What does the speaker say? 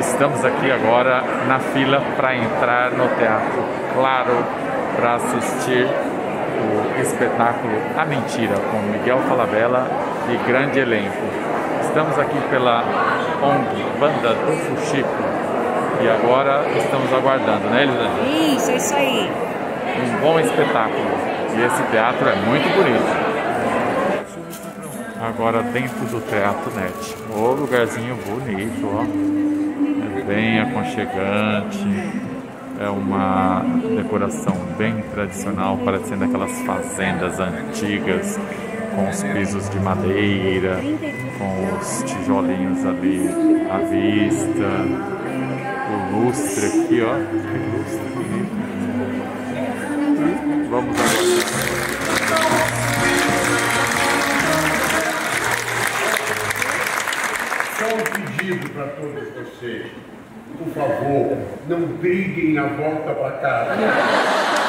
Estamos aqui agora na fila para entrar no Teatro Claro para assistir o espetáculo A Mentira com Miguel Falabella e grande elenco. Estamos aqui pela ONG Banda do Fuxico e agora estamos aguardando, né, Elisângela? Isso, é isso aí. Um bom espetáculo e esse teatro é muito bonito. Agora dentro do Teatro Net, o lugarzinho bonito, ó, é bem aconchegante, é uma decoração bem tradicional, parecendo aquelas fazendas antigas, com os pisos de madeira, com os tijolinhos ali à vista, o lustre aqui, ó, que lustre bonito. Vamos agora. Só um pedido para todos vocês. Por favor, não briguem na volta para casa.